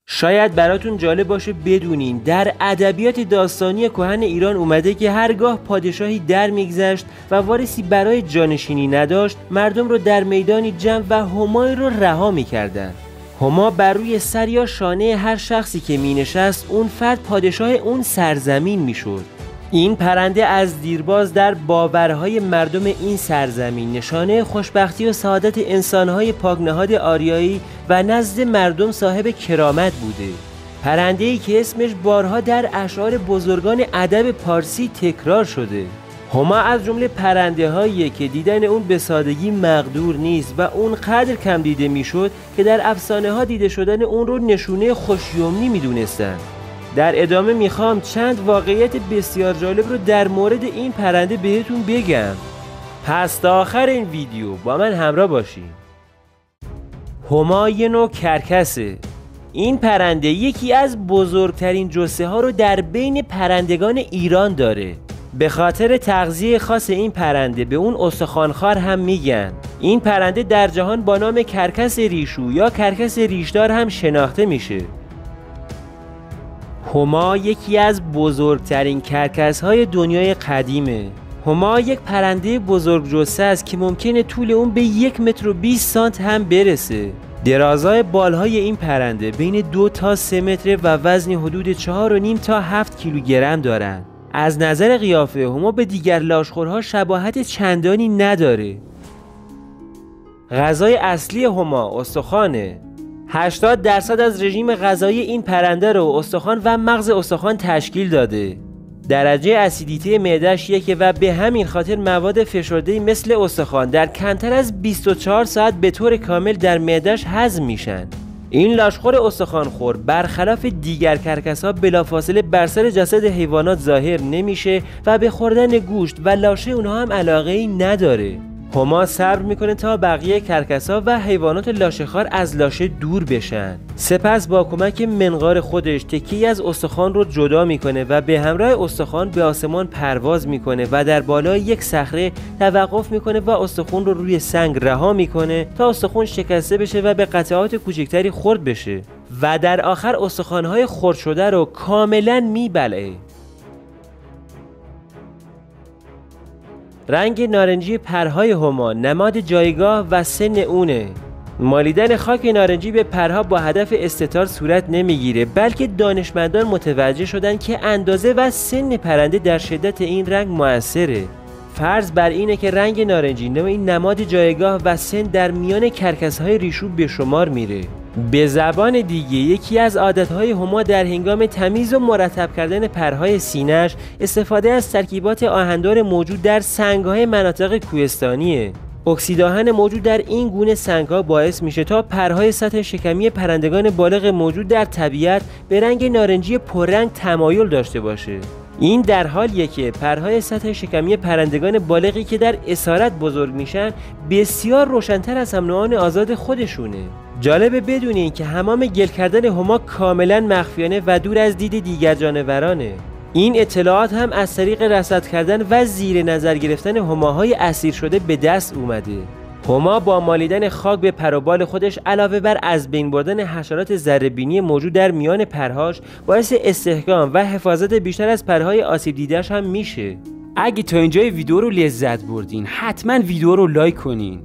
شاید براتون جالب باشه بدونین در ادبیات داستانی کهن ایران اومده که هرگاه پادشاهی در میگذشت و وارثی برای جانشینی نداشت، مردم رو در میدانی جمع و همای رو رها میکردن. هما بر روی سر یا شانه هر شخصی که مینشست اون فرد پادشاه اون سرزمین میشد. این پرنده از دیرباز در باورهای مردم این سرزمین نشانه خوشبختی و سعادت انسانهای پاکنهاد آریایی و نزد مردم صاحب کرامت بوده. پرنده‌ای که اسمش بارها در اشعار بزرگان ادب پارسی تکرار شده. هما از جمله پرنده‌هاییه که دیدن اون به سادگی مقدور نیست و اون قدر کم دیده میشد که در افسانه‌ها دیده شدن اون رو نشونه خوشیومنی میدونستن. در ادامه میخوام چند واقعیت بسیار جالب رو در مورد این پرنده بهتون بگم. پس تا آخر این ویدیو با من همراه باشین. هما یه نوع کرکسه. این پرنده یکی از بزرگترین جثه ها رو در بین پرندگان ایران داره. به خاطر تغذیه خاص این پرنده به اون استخوانخوار هم میگن. این پرنده در جهان با نام کرکس ریشو یا کرکس ریشدار هم شناخته میشه. هما یکی از بزرگترین کرکس‌های دنیای قدیمه. هما یک پرنده بزرگ جثه است که ممکنه طول اون به 1 متر و 20 سانت هم برسه. درازای بالهای این پرنده بین 2 تا 3 متر و وزن حدود 4.5 تا 7 کیلوگرم دارن. از نظر قیافه هما به دیگر لاشخورها شباهت چندانی نداره. غذای اصلی هما استخوانه. 80% از رژیم غذایی این پرنده رو استخوان و مغز استخوان تشکیل داده. درجه اسیدیته معده‌اش یکه و به همین خاطر مواد فشرده‌ای مثل استخوان در کمتر از 24 ساعت به طور کامل در معده‌اش هضم میشن. این لاشخور استخوانخور برخلاف دیگر کرکس‌ها بلافاصله بر سر جسد حیوانات ظاهر نمیشه و به خوردن گوشت و لاشه اونها هم علاقه‌ای نداره. هما صبر میکنه تا بقیه کرکس‌ها و حیوانات لاشه‌خوار از لاشه دور بشن. سپس با کمک منقار خودش تکی از استخوان رو جدا میکنه و به همراه استخوان به آسمان پرواز میکنه و در بالای یک صخره توقف میکنه و استخوان رو روی سنگ رها میکنه تا استخوان شکسته بشه و به قطعات کوچکتری خرد بشه و در آخر استخوان‌های خرد شده رو کاملا میبلعه. رنگ نارنجی پرهای هما نماد جایگاه و سن اونه. مالیدن خاک نارنجی به پرها با هدف استتار صورت نمیگیره، بلکه دانشمندان متوجه شدن که اندازه و سن پرنده در شدت این رنگ مؤثره. فرض بر اینه که رنگ نارنجی نوعی نماد جایگاه و سن در میان کرکس‌های ریشو به شمار میره. به زبان دیگه یکی از عادتهای هما در هنگام تمیز و مرتب کردن پرهای سینه‌اش استفاده از ترکیبات آهندار موجود در سنگ‌های مناطق کوهستانیه. اکسیدآهن موجود در این گونه سنگ‌ها باعث میشه تا پرهای سطح شکمی پرندگان بالغ موجود در طبیعت به رنگ نارنجی پررنگ تمایل داشته باشه. این در حالیه که پرهای سطح شکمی پرندگان بالغی که در اسارت بزرگ میشن بسیار روشن‌تر از هم نوعان آزاد خودشونه. جالبه بدونین که حمام گل کردن هما کاملا مخفیانه و دور از دید دیگر جانورانه. این اطلاعات هم از طریق رصد کردن و زیر نظر گرفتن هماهای اسیر شده به دست اومده. هما با مالیدن خاک به پر و بال خودش علاوه بر از بین بردن حشرات ذره‌بینی موجود در میان پرهاش باعث استحکام و حفاظت بیشتر از پرهای آسیب دیده‌اش هم میشه. اگه تا اینجای ویدیو رو لذت بردین حتما ویدیو رو لایک کنین.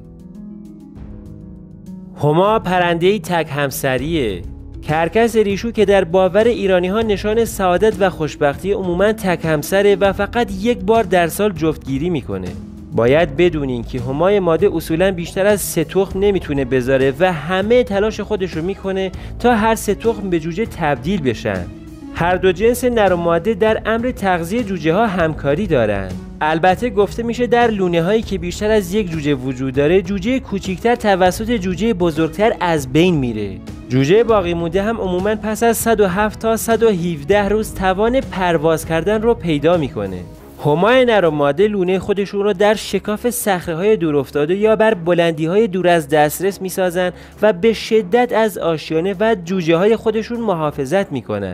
هما پرنده‌ای تک همسریه. کرکس ریشو که در باور ایرانی‌ها نشان سعادت و خوشبختی عموماً تک همسره و فقط 1 بار در سال جفتگیری میکنه. باید بدونین که همای ماده اصولاً بیشتر از 3 تخم نمیتونه بذاره و همه تلاش خودش رو میکنه تا هر 3 تخم به جوجه تبدیل بشن. هر دو جنس نر و ماده در امر تغذیه جوجه ها همکاری دارن. البته گفته میشه در لونه هایی که بیشتر از 1 جوجه وجود داره جوجه کوچیکتر توسط جوجه بزرگتر از بین میره. جوجه باقی مونده هم عموماً پس از 107 تا 117 روز توان پرواز کردن رو پیدا میکنه. همای نر و ماده لونه خودشون رو در شکاف صخره‌های دورافتاده یا بر بلندی‌های دور از دسترس میسازن و به شدت از آشیانه و جوجه‌های خودشون محافظت میکنن.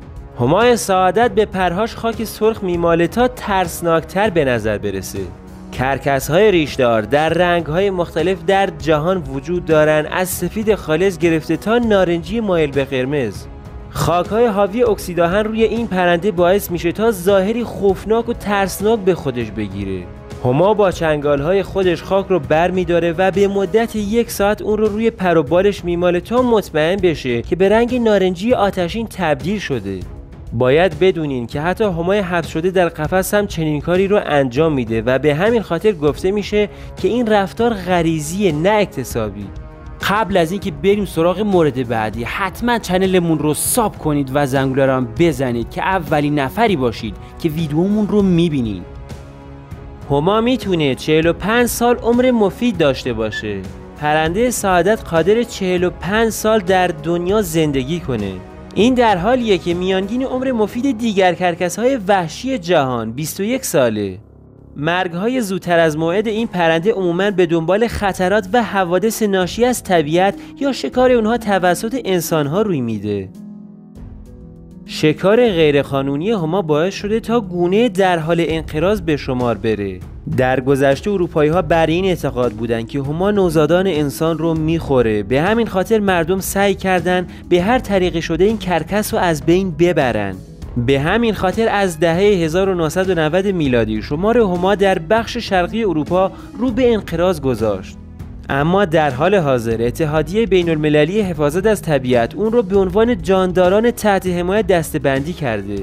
همای سعادت به پرهاش خاک سرخ میماله تا ترسناکتر به نظر برسه. کرکس‌های ریشدار در رنگ‌های مختلف در جهان وجود دارند، از سفید خالص گرفته تا نارنجی مایل به قرمز. خاک‌های حاوی اکسیدآهن روی این پرنده باعث میشه تا ظاهری خوفناک و ترسناک به خودش بگیره. هما با چنگال‌های خودش خاک رو بر می‌داره و به مدت 1 ساعت اون رو روی پر و بالش میماله تا مطمئن بشه که به رنگ نارنجی آتشین تبدیل شده. باید بدونین که حتی همای حبس شده در قفس هم چنین کاری رو انجام میده و به همین خاطر گفته میشه که این رفتار غریزیه نه اکتسابی. قبل از اینکه بریم سراغ مورد بعدی، حتما چنلمون رو ساب کنید و زنگوله رو هم بزنید که اولین نفری باشید که ویدیومون رو میبینید. هما میتونه 45 سال عمر مفید داشته باشه. پرنده سعادت قادر 45 سال در دنیا زندگی کنه. این در حالیه که میانگین عمر مفید دیگر کرکس‌های وحشی جهان 21 ساله. مرگ‌های زودتر از موعد این پرنده عموماً به دنبال خطرات و حوادث ناشی از طبیعت یا شکار اونها توسط انسان‌ها روی میده. شکار غیرقانونی هما باعث شده تا گونه در حال انقراض به شمار بره. در گذشته اروپایی‌ها بر این اعتقاد بودند که هما نوزادان انسان رو میخوره. به همین خاطر مردم سعی کردند به هر طریقی شده این کرکس رو از بین ببرن. به همین خاطر از دهه 1990 میلادی شمار هما در بخش شرقی اروپا رو به انقراض گذاشت. اما در حال حاضر اتحادیه بین‌المللی حفاظت از طبیعت اون رو به عنوان جانداران تحت حمایت دسته‌بندی کرده.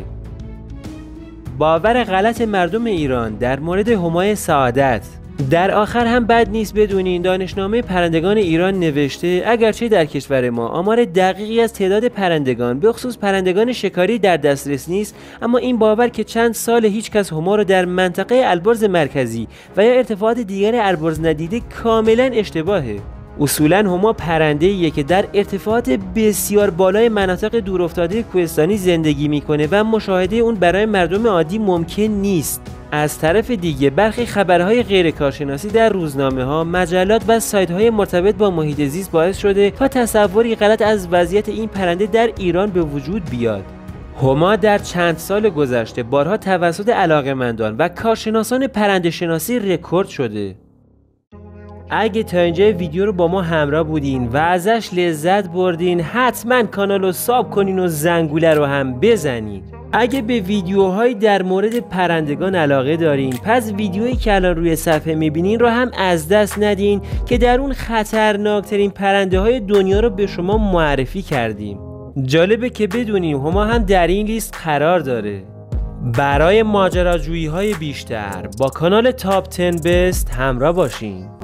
باور غلط مردم ایران در مورد همای سعادت. در آخر هم بد نیست بدونین دانشنامه پرندگان ایران نوشته اگرچه در کشور ما آمار دقیقی از تعداد پرندگان به خصوص پرندگان شکاری در دسترس نیست، اما این باور که چند سال هیچ کس هما رو در منطقه البرز مرکزی و یا ارتفاعات دیگر البرز ندیده کاملا اشتباهه. اصولاً هما پرنده‌ایه که در ارتفاعات بسیار بالای مناطق دورافتاده کوهستانی زندگی میکنه و مشاهده اون برای مردم عادی ممکن نیست. از طرف دیگه برخی خبرهای غیر کارشناسی در روزنامه‌ها، مجلات و سایت‌های مرتبط با محیط زیست باعث شده تا تصوری غلط از وضعیت این پرنده در ایران به وجود بیاد. هما در چند سال گذشته بارها توسط علاقه‌مندان و کارشناسان پرنده شناسی رکورد شده. اگه تا اینجا ویدیو رو با ما همراه بودین و ازش لذت بردین، حتما کانال رو ساب کنین و زنگوله رو هم بزنید. اگه به ویدیوهای در مورد پرندگان علاقه دارین، پس ویدیویی که الان روی صفحه میبینین رو هم از دست ندین که در اون خطرناکترین پرنده های دنیا رو به شما معرفی کردیم. جالبه که بدونیم هما هم در این لیست قرار داره. برای ماجراجویی های بیشتر با کانال تاپ 10 بست همراه باشین.